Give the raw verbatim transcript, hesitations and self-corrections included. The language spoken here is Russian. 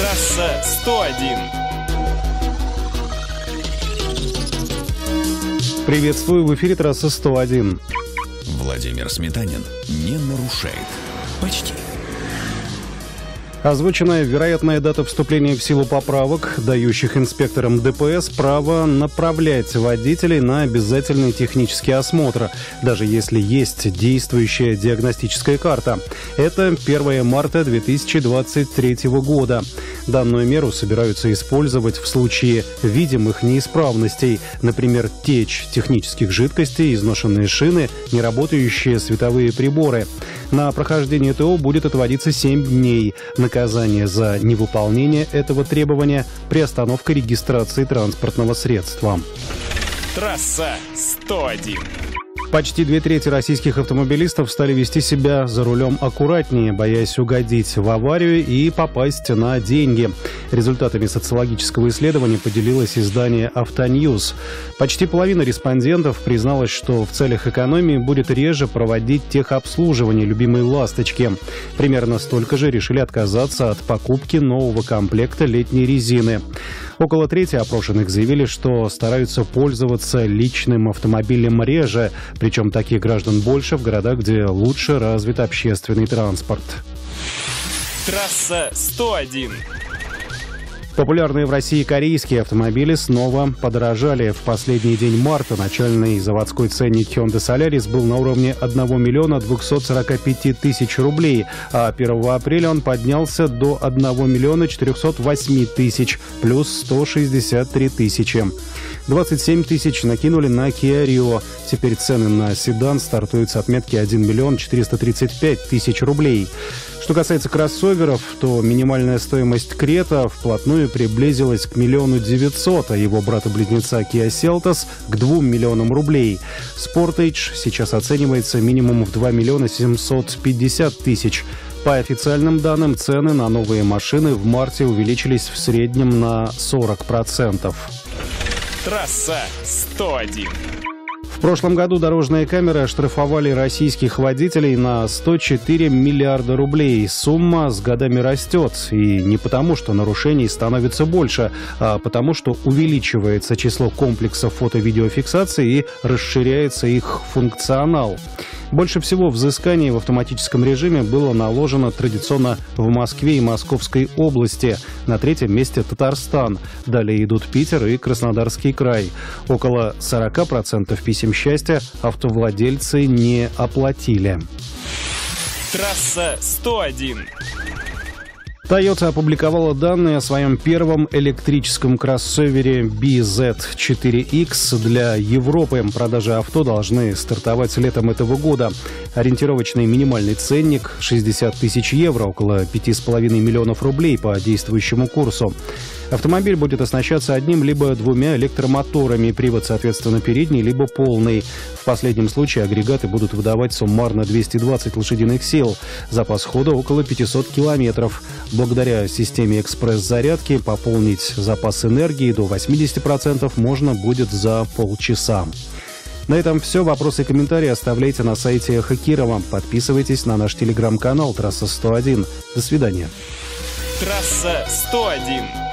Трасса сто один. Приветствую, в эфире трасса сто один. Владимир Сметанин не нарушает. Почти. Озвучена вероятная дата вступления в силу поправок, дающих инспекторам ДПС право направлять водителей на обязательный технический осмотр, даже если есть действующая диагностическая карта. Это первое марта две тысячи двадцать третьего года. Данную меру собираются использовать в случае видимых неисправностей, например, течь технических жидкостей, изношенные шины, неработающие световые приборы. На прохождение ТО будет отводиться семь дней. Наказание за невыполнение этого требования – приостановка регистрации транспортного средства. Трасса сто один. Почти две трети российских автомобилистов стали вести себя за рулем аккуратнее, боясь угодить в аварию и попасть на деньги. Результатами социологического исследования поделилось издание «Автоньюз». Почти половина респондентов призналась, что в целях экономии будет реже проводить техобслуживание любимой «Ласточки». Примерно столько же решили отказаться от покупки нового комплекта летней резины. Около трети опрошенных заявили, что стараются пользоваться личным автомобилем реже, причем таких граждан больше в городах, где лучше развит общественный транспорт. Трасса сто один. Популярные в России корейские автомобили снова подорожали. В последний день марта начальный заводской ценник Hyundai Solaris был на уровне одного миллиона двухсот сорока пяти тысяч рублей, а первого апреля он поднялся до одного миллиона четырехсот восьми тысяч, плюс сто шестьдесят три тысячи. двадцать семь тысяч накинули на Kia Rio. Теперь цены на седан стартуют с отметки один миллион четыреста тридцать пять тысяч рублей. Что касается кроссоверов, то минимальная стоимость Крета вплотную приблизилась к миллиону девятьсот, а его брата-близнеца Kia Seltos к двум миллионам рублей. Sportage сейчас оценивается минимум в два миллиона семьсот пятьдесят тысяч. По официальным данным, цены на новые машины в марте увеличились в среднем на сорок процентов. Трасса сто один. В прошлом году дорожные камеры оштрафовали российских водителей на сто четыре миллиарда рублей. Сумма с годами растет. И не потому, что нарушений становится больше, а потому, что увеличивается число комплексов фото-видеофиксации и расширяется их функционал. Больше всего взысканий в автоматическом режиме было наложено традиционно в Москве и Московской области. На третьем месте Татарстан. Далее идут Питер и Краснодарский край. Около сорока процентов писем счастья автовладельцы не оплатили. Трасса сто один. Toyota опубликовала данные о своем первом электрическом кроссовере би зет четыре икс для Европы. Продажи авто должны стартовать летом этого года. Ориентировочный минимальный ценник – шестьдесят тысяч евро, около пяти с половиной миллионов рублей по действующему курсу. Автомобиль будет оснащаться одним либо двумя электромоторами, привод, соответственно, передний, либо полный. В последнем случае агрегаты будут выдавать суммарно двести двадцать лошадиных сил. Запас хода около пятисот километров. Благодаря системе экспресс-зарядки пополнить запас энергии до восьмидесяти процентов можно будет за полчаса. На этом все. Вопросы и комментарии оставляйте на сайте Эхо Кирова. Подписывайтесь на наш телеграм-канал «Трасса сто один». До свидания. Трасса сто один.